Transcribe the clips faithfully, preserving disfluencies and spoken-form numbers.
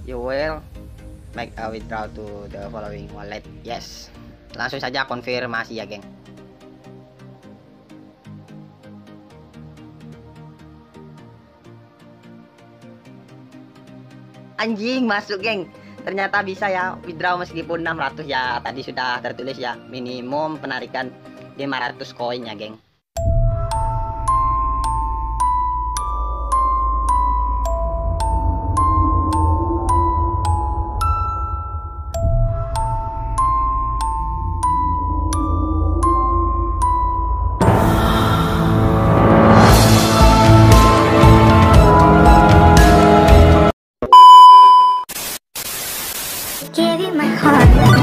You will make a withdraw to the following wallet. Yes. Langsung saja konfirmasi ya, geng. Anjing, masuk, geng. Ternyata bisa ya withdraw meskipun enam ratus ya. Tadi sudah tertulis ya, minimum penarikan lima ratus koin ya, geng. Give you my heart.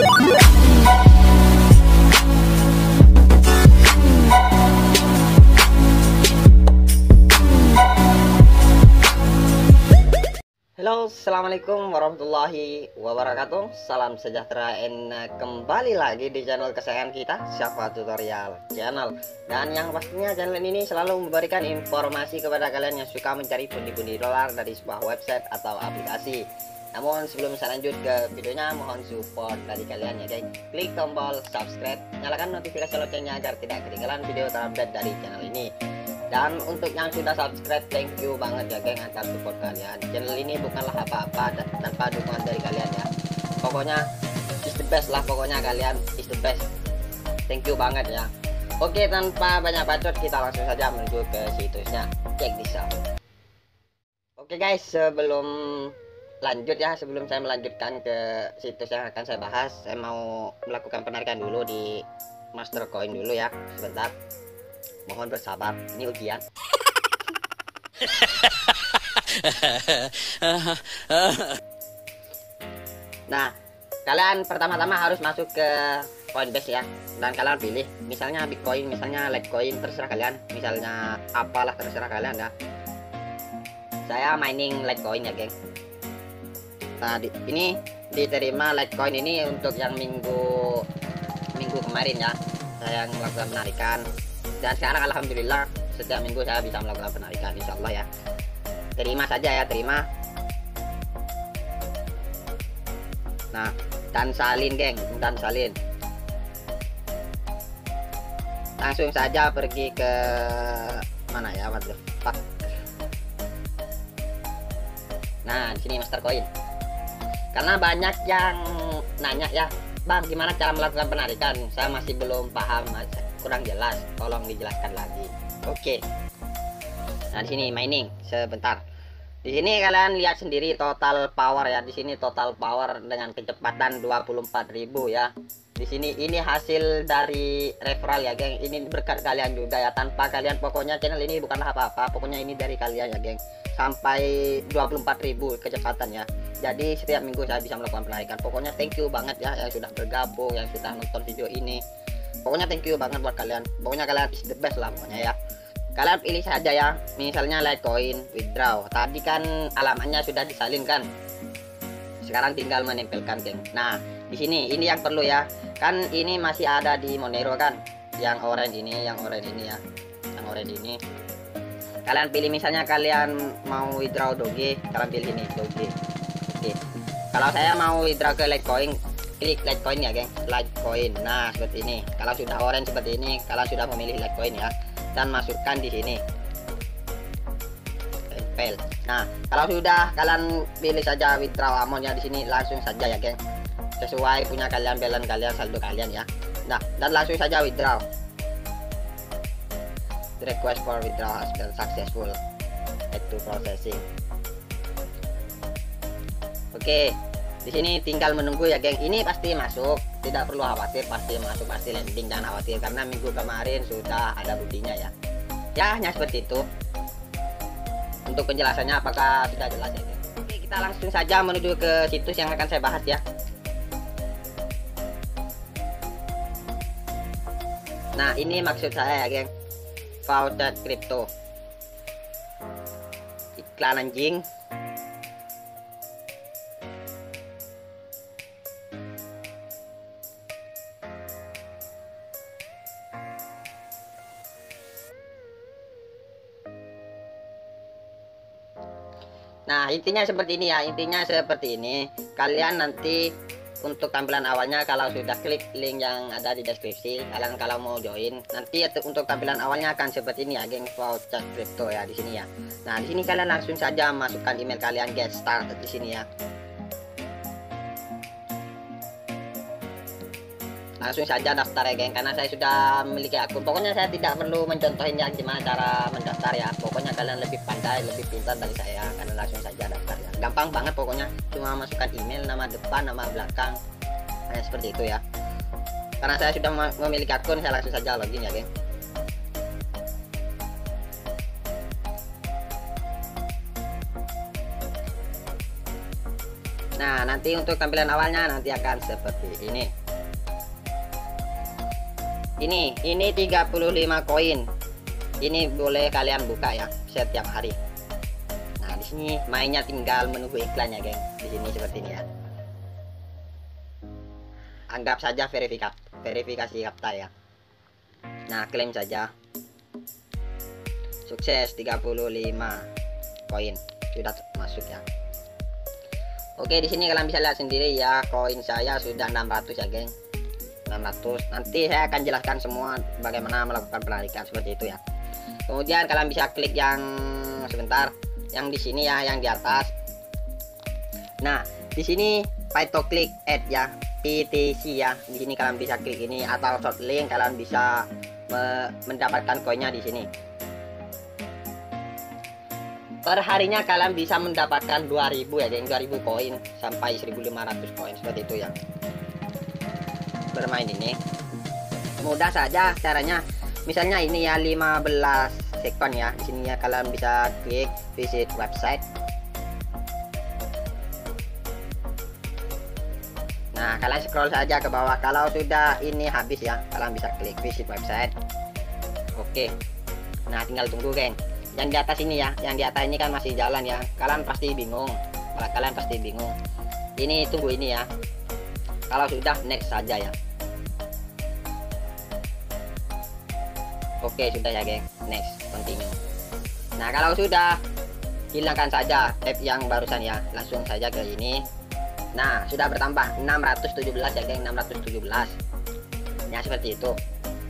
Halo, assalamualaikum warahmatullahi wabarakatuh. Salam sejahtera and kembali lagi di channel kesayangan kita, Syafa Tutorial Channel. Dan yang pastinya channel ini selalu memberikan informasi kepada kalian yang suka mencari pundi-pundi dolar dari sebuah website atau aplikasi. Namun sebelum saya lanjut ke videonya, mohon support dari kalian ya, guys. Klik tombol subscribe, nyalakan notifikasi loncengnya agar tidak ketinggalan video terupdate dari channel ini. Dan untuk yang sudah subscribe, thank you banget ya, geng, atas support kalian. Channel ini bukanlah apa-apa tanpa dukungan dari kalian ya. Pokoknya is the best lah, pokoknya kalian is the best. Thank you banget ya. Oke, tanpa banyak bacot, kita langsung saja menuju ke situsnya. Check this out. Oke guys, sebelum lanjut ya, sebelum saya melanjutkan ke situs yang akan saya bahas, saya mau melakukan penarikan dulu di Master Coin dulu ya. Sebentar, mohon bersabar, ini ujian. Nah, kalian pertama-tama harus masuk ke Coinbase ya, dan kalian pilih misalnya Bitcoin, misalnya Litecoin, terserah kalian, misalnya apalah terserah kalian ya. Saya mining Litecoin ya, geng. Nah, di, ini diterima Litecoin ini untuk yang minggu minggu kemarin ya, saya melakukan penarikan. Dan sekarang alhamdulillah setiap minggu saya bisa melakukan penarikan, insya Allah ya. Terima saja ya, terima. Nah, dan salin, geng, dan salin. Langsung saja pergi ke mana ya, what the fuck. Nah, di sini Master Coin. Karena banyak yang nanya ya, Bang, gimana cara melakukan penarikan? Saya masih belum paham, kurang jelas, tolong dijelaskan lagi. Oke. Nah, di sini mining sebentar. Di sini kalian lihat sendiri total power ya. Di sini total power dengan kecepatan dua puluh empat ribu ya. Di sini ini hasil dari referral ya, geng. Ini berkat kalian juga ya. Tanpa kalian pokoknya channel ini bukanlah apa-apa. Pokoknya ini dari kalian ya, geng. Sampai dua puluh empat ribu kecepatan ya. Jadi setiap minggu saya bisa melakukan penarikan. Pokoknya thank you banget ya yang sudah bergabung, yang sudah nonton video ini. Pokoknya thank you banget buat kalian. Pokoknya kalian is the best lah pokoknya ya. Kalian pilih saja ya, misalnya Litecoin withdraw. Tadi kan alamatnya sudah disalin kan. Sekarang tinggal menempelkan, geng. Nah, di sini ini yang perlu ya. Kan ini masih ada di Monero kan. Yang orange ini, yang orange ini ya. Yang orange ini. Kalian pilih misalnya kalian mau withdraw Doge, kalian pilih ini Doge. Oke. Kalau saya mau withdraw ke Litecoin, klik Litecoin ya, geng. Litecoin. Nah, seperti ini. Kalau sudah orange seperti ini, kalian sudah memilih Litecoin ya. Dan masukkan di sini. Tempel. Nah, kalau sudah kalian pilih saja withdraw amount ya di sini, langsung saja ya, geng. Sesuai punya kalian, balance kalian, saldo kalian ya. Nah, dan langsung saja withdraw. The request for withdraw has been successful. Add to processing. Oke, di sini tinggal menunggu ya, geng. Ini pasti masuk, tidak perlu khawatir, pasti masuk, pasti landing, dan khawatir karena minggu kemarin sudah ada buktinya ya. Ya, hanya seperti itu. Untuk penjelasannya apakah sudah jelas ya, geng? Oke, kita langsung saja menuju ke situs yang akan saya bahas ya. Nah, ini maksud saya ya, geng. Voucher crypto. Iklan anjing. Nah, intinya seperti ini ya, intinya seperti ini. Kalian nanti untuk tampilan awalnya kalau sudah klik link yang ada di deskripsi, kalian kalau mau join nanti untuk tampilan awalnya akan seperti ini ya, geng. Voucher crypto ya di sini ya. Nah, di sini kalian langsung saja masukkan email kalian, get started di sini ya. Langsung saja daftar ya, geng, karena saya sudah memiliki akun. Pokoknya saya tidak perlu mencontohin ya gimana cara mendaftar ya. Pokoknya kalian lebih pandai, lebih pintar dari saya, karena langsung saja daftar ya. Gampang banget pokoknya, cuma masukkan email, nama depan, nama belakang, hanya seperti itu ya. Karena saya sudah memiliki akun, saya langsung saja login ya, geng. Nah, nanti untuk tampilan awalnya nanti akan seperti ini. Ini ini tiga puluh lima koin. Ini boleh kalian buka ya setiap hari. Nah, di sini mainnya tinggal menunggu iklannya, geng. Di sini seperti ini ya. Anggap saja verifikasi verifikasi kapta ya. Nah, klaim saja. Sukses, tiga puluh lima koin sudah masuk ya. Oke, di sini kalian bisa lihat sendiri ya, koin saya sudah enam ratus ya, geng. enam ratus. Nanti saya akan jelaskan semua bagaimana melakukan penarikan seperti itu ya. Kemudian kalian bisa klik yang sebentar, yang di sini ya, yang di atas. Nah, di sini pay to click add ya, P T C ya. Di sini kalian bisa klik ini atau short link, kalian bisa me mendapatkan koinnya di sini. Per harinya kalian bisa mendapatkan dua ribu ya, geng, dua ribu koin sampai seribu lima ratus koin seperti itu ya. Bermain ini mudah saja caranya. Misalnya ini ya, lima belas second ya. Di sini ya kalian bisa klik visit website. Nah, kalian scroll saja ke bawah. Kalau sudah ini habis ya, kalian bisa klik visit website. Oke. Nah, tinggal tunggu, geng. Yang di atas ini ya, yang di atas ini kan masih jalan ya. Kalian pasti bingung. Kalian pasti bingung. Ini tunggu ini ya. Kalau sudah next saja ya. Oke, sudah ya, geng. Next, continue. Nah, kalau sudah, hilangkan saja app yang barusan ya. Langsung saja ke ini. Nah, sudah bertambah enam ratus tujuh belas ya, geng. enam ratus tujuh belas. Ya, seperti itu.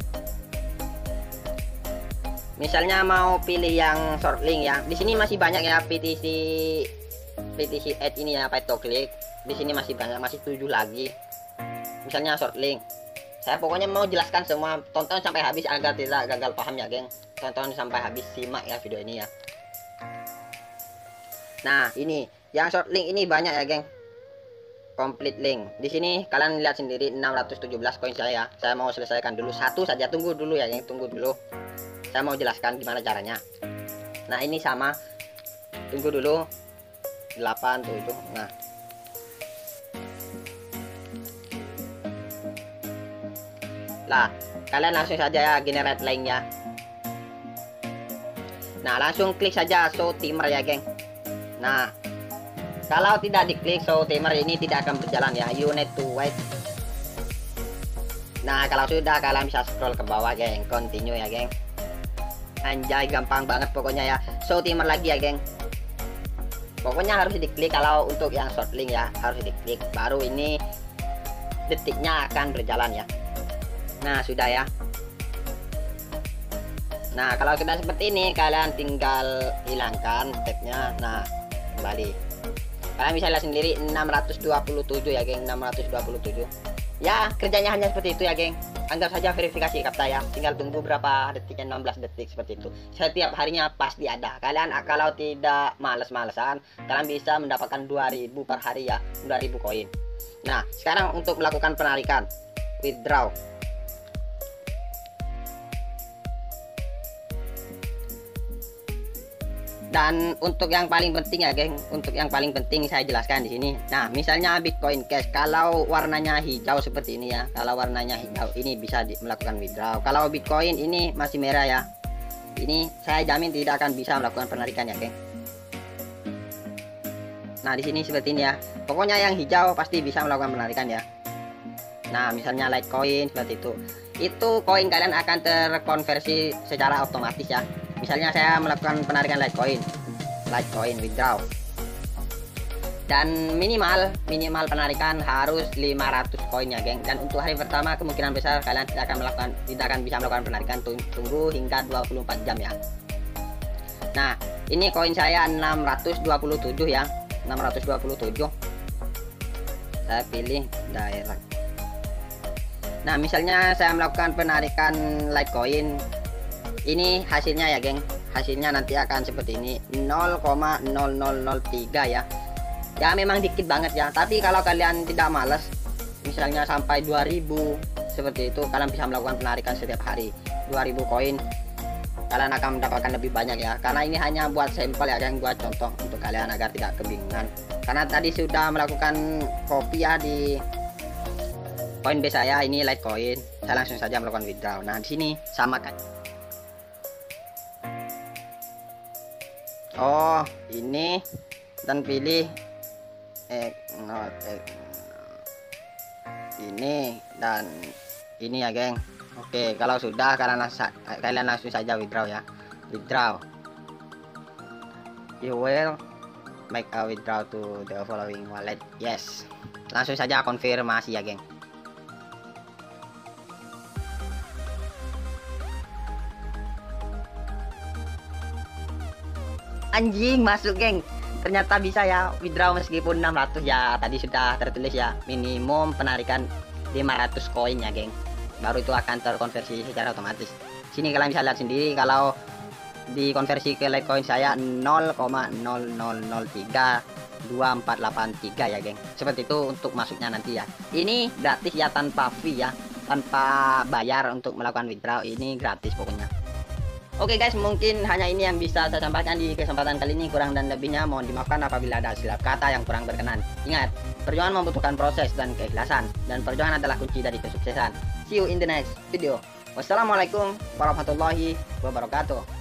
Misalnya mau pilih yang short link ya. Di sini masih banyak ya P T C P T C add ini ya, pay to click. Di sini masih banyak, masih tujuh lagi. Misalnya short link. Saya pokoknya mau jelaskan semua, tonton sampai habis agar tidak gagal paham ya, geng. Tonton sampai habis, simak ya video ini ya. Nah, ini yang short link ini banyak ya, geng. Complete link. Di sini kalian lihat sendiri enam ratus tujuh belas koin saya. Saya mau selesaikan dulu satu saja, tunggu dulu ya, geng, tunggu dulu. Saya mau jelaskan gimana caranya. Nah, ini sama. Tunggu dulu. delapan tuh itu. Nah, lah, kalian langsung saja ya generate link ya. Nah, langsung klik saja show timer ya, geng. Nah, kalau tidak diklik show timer ini tidak akan berjalan ya. You need to wait. Nah, kalau sudah kalian bisa scroll ke bawah, geng. Continue ya, geng. Anjay, gampang banget pokoknya ya. Show timer lagi ya, geng. Pokoknya harus diklik kalau untuk yang short link ya, harus diklik. Baru ini detiknya akan berjalan ya. Nah, sudah ya. Nah, kalau sudah seperti ini, kalian tinggal hilangkan tabnya. Nah, kembali. Kalian bisa lihat sendiri enam ratus dua puluh tujuh ya, geng. enam ratus dua puluh tujuh. Ya, kerjanya hanya seperti itu ya, geng. Anggap saja verifikasi kapta ya. Tinggal tunggu berapa detiknya, enam belas detik seperti itu. Setiap harinya pasti ada. Kalian kalau tidak males-malesan, kalian bisa mendapatkan dua ribu per hari ya, dua ribu koin. Nah, sekarang untuk melakukan penarikan, withdraw. Dan untuk yang paling penting ya, geng, untuk yang paling penting saya jelaskan di sini. Nah, misalnya Bitcoin Cash, kalau warnanya hijau seperti ini ya, kalau warnanya hijau ini bisa di, melakukan withdraw. Kalau Bitcoin ini masih merah ya, ini saya jamin tidak akan bisa melakukan penarikan ya, geng. Nah, di sini seperti ini ya. Pokoknya yang hijau pasti bisa melakukan penarikan ya. Nah, misalnya Litecoin seperti itu. Itu koin kalian akan terkonversi secara otomatis ya. Misalnya saya melakukan penarikan Litecoin, Litecoin withdraw. Dan minimal minimal penarikan harus lima ratus koin ya geng. Dan untuk hari pertama kemungkinan besar kalian tidak akan melakukan tidak akan bisa melakukan penarikan, tunggu hingga dua puluh empat jam ya. Nah ini koin saya enam ratus dua puluh tujuh ya, enam ratus dua puluh tujuh. Saya pilih daerah. Nah misalnya saya melakukan penarikan Litecoin, ini hasilnya ya geng, hasilnya nanti akan seperti ini, nol koma nol nol nol tiga ya. Ya memang dikit banget ya, tapi kalau kalian tidak males misalnya sampai dua ribu seperti itu, kalian bisa melakukan penarikan setiap hari dua ribu koin, kalian akan mendapatkan lebih banyak ya. Karena ini hanya buat sampel ya, yang buat contoh untuk kalian agar tidak kebingungan. Karena tadi sudah melakukan copy ya di Coinbase saya, ini Litecoin, saya langsung saja melakukan withdraw. Nah di sini sama kan. Oh ini, dan pilih eh, not, eh, ini dan ini ya geng. Oke, kalau sudah kalian langsung, kalian langsung saja withdraw ya, withdraw. You will make a withdraw to the following wallet. Yes, langsung saja konfirmasi ya geng. Anjing masuk geng, ternyata bisa ya withdraw meskipun enam ratus ya. Tadi sudah tertulis ya minimum penarikan lima ratus koin ya geng, baru itu akan terkonversi secara otomatis. Sini kalian bisa lihat sendiri kalau dikonversi ke Litecoin saya nol koma nol nol nol tiga dua empat delapan tiga ya geng. Seperti itu untuk masuknya nanti ya. Ini gratis ya, tanpa fee ya, tanpa bayar untuk melakukan withdraw, ini gratis pokoknya. Oke guys, mungkin hanya ini yang bisa saya sampaikan di kesempatan kali ini. Kurang dan lebihnya mohon dimaafkan apabila ada silap kata yang kurang berkenan. Ingat, perjuangan membutuhkan proses dan keikhlasan, dan perjuangan adalah kunci dari kesuksesan. See you in the next video. Wassalamualaikum warahmatullahi wabarakatuh.